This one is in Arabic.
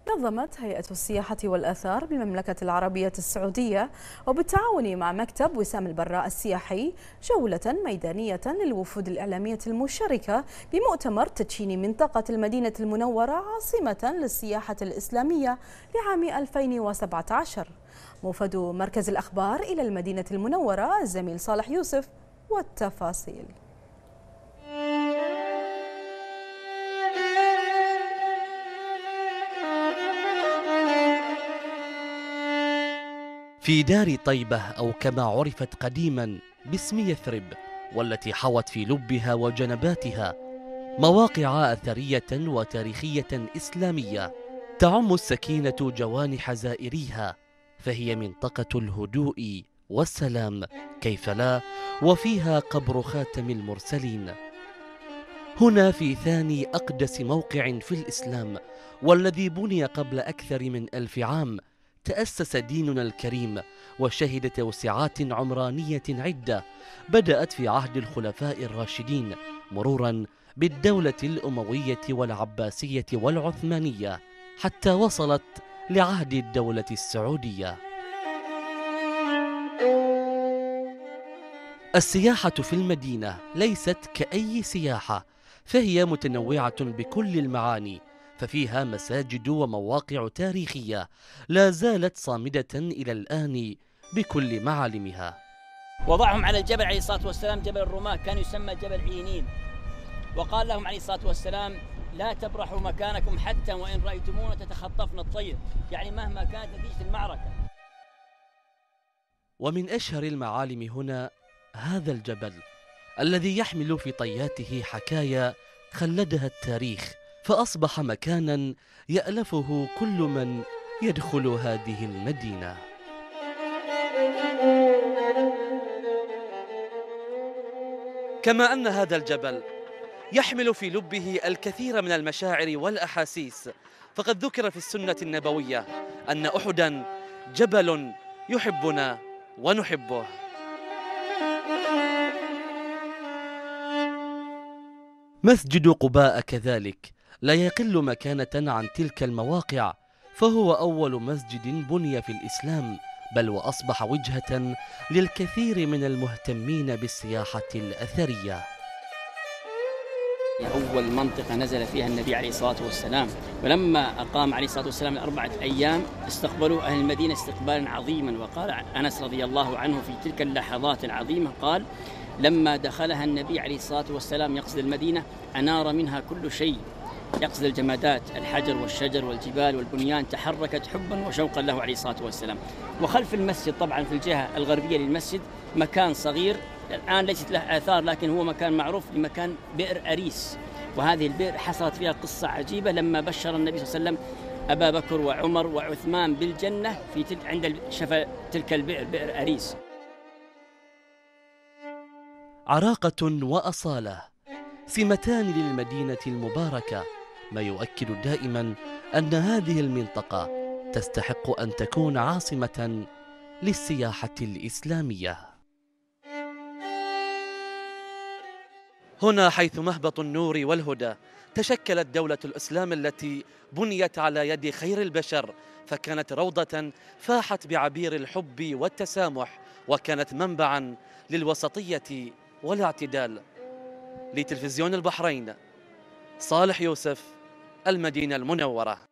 نظمت هيئة السياحة والآثار بالمملكة العربية السعودية وبالتعاون مع مكتب وسام البراء السياحي جولة ميدانية للوفود الإعلامية المشاركة بمؤتمر تدشين منطقة المدينة المنورة عاصمة للسياحة الإسلامية لعام 2017. موفد مركز الأخبار إلى المدينة المنورة الزميل صالح يوسف والتفاصيل. في دار طيبة، أو كما عرفت قديما باسم يثرب، والتي حوت في لبها وجنباتها مواقع أثرية وتاريخية إسلامية تعم السكينة جوانح زائريها، فهي منطقة الهدوء والسلام كيف لا، وفيها قبر خاتم المرسلين. هنا في ثاني أقدس موقع في الإسلام، والذي بني قبل أكثر من 1000 عام، تأسس ديننا الكريم وشهد توسعات عمرانية عدة بدأت في عهد الخلفاء الراشدين، مرورا بالدولة الأموية والعباسية والعثمانية، حتى وصلت لعهد الدولة السعودية. السياحة في المدينة ليست كأي سياحة، فهي متنوعة بكل المعاني، ففيها مساجد ومواقع تاريخية لا زالت صامدة إلى الآن بكل معالمها. وضعهم على الجبل عليه الصلاة والسلام، جبل الرماة، كان يسمى جبل عينين، وقال لهم عليه الصلاة والسلام: لا تبرحوا مكانكم حتى وإن رأيتمونا تتخطفن الطير، يعني مهما كانت نتيجة المعركة. ومن أشهر المعالم هنا هذا الجبل الذي يحمل في طياته حكايا خلدها التاريخ، فأصبح مكانا يألفه كل من يدخل هذه المدينة. كما أن هذا الجبل يحمل في لبه الكثير من المشاعر والأحاسيس، فقد ذكر في السنة النبوية أن أحدا جبل يحبنا ونحبه. مسجد قباء كذلك لا يقل مكانة عن تلك المواقع، فهو أول مسجد بني في الإسلام، بل وأصبح وجهة للكثير من المهتمين بالسياحة الأثرية. أول منطقة نزل فيها النبي عليه الصلاة والسلام، ولما أقام عليه الصلاة والسلام 4 أيام استقبلوا أهل المدينة استقبالا عظيما. وقال أنس رضي الله عنه في تلك اللحظات العظيمة، قال: لما دخلها النبي عليه الصلاة والسلام يقصد المدينة أنار منها كل شيء، يقصد الجمادات، الحجر والشجر والجبال والبنيان، تحركت حبا وشوقا له عليه الصلاة والسلام. وخلف المسجد طبعا في الجهة الغربية للمسجد مكان صغير الآن ليست له آثار، لكن هو مكان معروف بمكان بئر أريس، وهذه البئر حصلت فيها قصة عجيبة لما بشر النبي صلى الله عليه وسلم أبا بكر وعمر وعثمان بالجنة عند شفا تلك البئر، بئر أريس. عراقة وأصالة سمتان للمدينة المباركة، ما يؤكد دائما أن هذه المنطقة تستحق أن تكون عاصمة للسياحة الإسلامية. هنا حيث مهبط النور والهدى تشكلت دولة الإسلام التي بنيت على يد خير البشر، فكانت روضة فاحت بعبير الحب والتسامح، وكانت منبعا للوسطية والاعتدال. لتلفزيون البحرين، صالح يوسف، المدينة المنورة.